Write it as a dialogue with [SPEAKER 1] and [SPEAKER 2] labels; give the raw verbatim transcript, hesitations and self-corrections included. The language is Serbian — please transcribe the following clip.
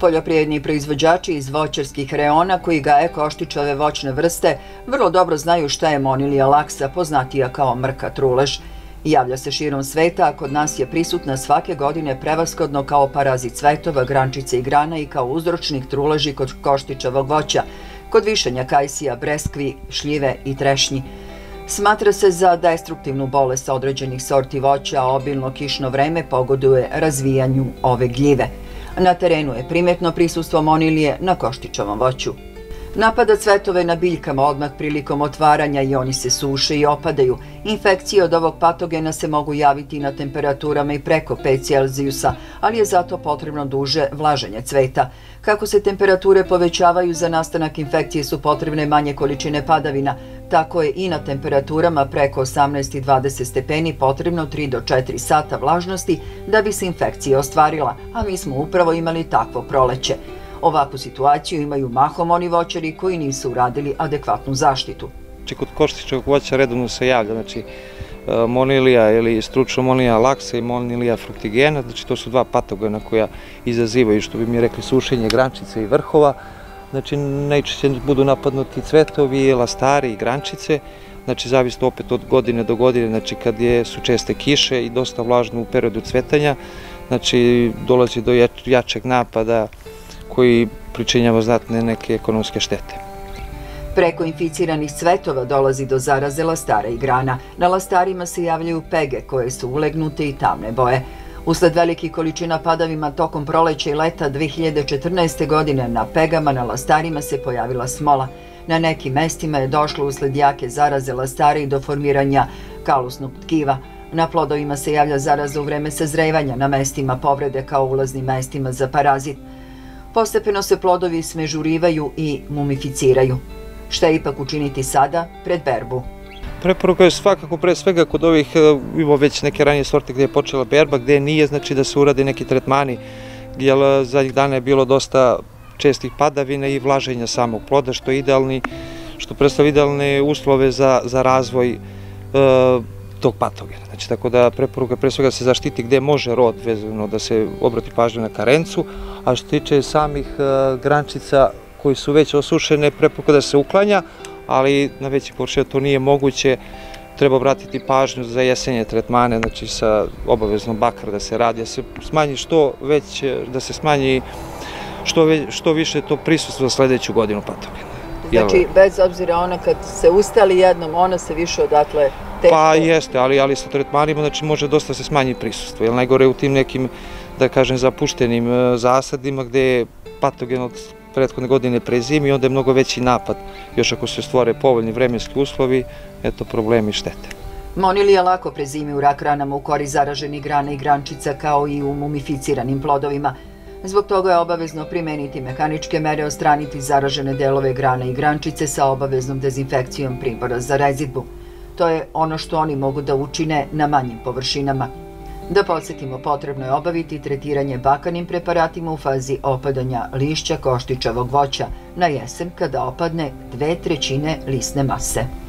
[SPEAKER 1] Poljoprivredni proizvođači iz voćarskih reona koji gaje koštičave voćne vrste vrlo dobro znaju šta je Monilija laxa, poznatija kao mrka trulež. Javlja se širom sveta, a kod nas je prisutna svake godine prevashodno kao parazit cvetova, grančice i grana i kao uzročnik truleži kod koštičavog voća, kod višanja kajsija, breskvi, šljive i trešnji. Smatra se za destruktivnu bolest određenih sorti voća, a obilno kišno vreme pogoduje razvijanju ove gljive. Na terenu je primetno prisustvo monilije na koštičavom voću. Napada cvetove na biljkama odmah prilikom otvaranja i oni se suše i opadaju. Infekcije od ovog patogena se mogu javiti na temperaturama i preko pet Celzijusa, ali je zato potrebno duže vlaženje cveta. Kako se temperature povećavaju, za nastanak infekcije su potrebne manje količine padavina, tako je i na temperaturama preko osamnaest i dvadeset stepeni potrebno tri do četiri sata vlažnosti da bi se infekcija ostvarila, a mi smo upravo imali takvo proleće. Ovakvu situaciju imaju mahom oni voćari koji nisu uradili adekvatnu zaštitu.
[SPEAKER 2] Kod koštičavog voća redovno se javlja znači, monilija ili stručno Monilija laxa i Monilija fructigena, znači to su dva patogena koja izazivaju, što bi mi rekli, sušenje grančice i vrhova. Znači najčešće budu napadnuti cvetovi, lastari i grančice, znači zavisno opet od godine do godine, znači kad je, su česte kiše i dosta vlažno u periodu cvetanja, znači dolazi do jačeg napada koji pričinjava znatne neke ekonomske štete.
[SPEAKER 1] Preko inficiranih cvetova dolazi do zaraze lastara i grana. Na lastarima se javljaju pege koje su ulegnute i tamne boje. Usled velikih količina padavima tokom proleća i leta dve hiljade četrnaeste. godine na pegama na lastarima se pojavila smola. Na nekim mestima je došlo usled jake zaraze lastara i do formiranja kalusnog tkiva. Na plodovima se javlja zaraza u vreme sazrevanja, na mestima povrede kao ulaznim mestima za parazit. Postepeno se plodovi smežurivaju i mumificiraju. Šta je ipak učiniti sada pred berbu?
[SPEAKER 2] Preporuka je svakako pre svega kod ovih, imamo već neke ranije sorte gdje je počela berba, gdje nije, znači da se urade neki tretmani, jer zadnjih dana je bilo dosta čestih padavina i vlaženja samog ploda, što je idealni, što predstavlja idealne uslove za, za razvoj e, tog patogena. Znači, tako da preporuka pre svega se zaštiti gdje može rod, vezano da se obrati pažnju na karencu, a što tiče samih e, grančica koji su već osušene, preporuka da se uklanja, ali na veći površini to nije moguće, treba obratiti pažnju za jesenje tretmane, znači sa obaveznom bakar da se radi, da se smanji što već, da se smanji što, već, što više to prisustvo za sledeću godinu patogena.
[SPEAKER 1] Znači, bez obzira ona kad se ustali jednom, ona se više odatle teško...
[SPEAKER 2] Pa jeste, ali, ali sa tretmanima znači, može dosta se smanji prisustvo, jer najgore u tim nekim, da kažem, zapuštenim zasadima gde je patogen od prethodne godine prezimi i onda je mnogo veći napad. Još ako se stvore povoljni vremenski uslovi, eto problemi i štete.
[SPEAKER 1] Monilija lako prezimi u rak ranama u kori zaraženih grana i grančica kao i u mumificiranim plodovima. Zbog toga je obavezno primeniti mehaničke mere, odstraniti zaražene delove grana i grančice sa obaveznom dezinfekcijom primbora za rezidbu. To je ono što oni mogu da učine na manjim površinama. Da podsjetimo, potrebno je obaviti tretiranje bakanim preparatima u fazi opadanja lišća koštičavog voća na jesen kada opadne dve trećine lisne mase.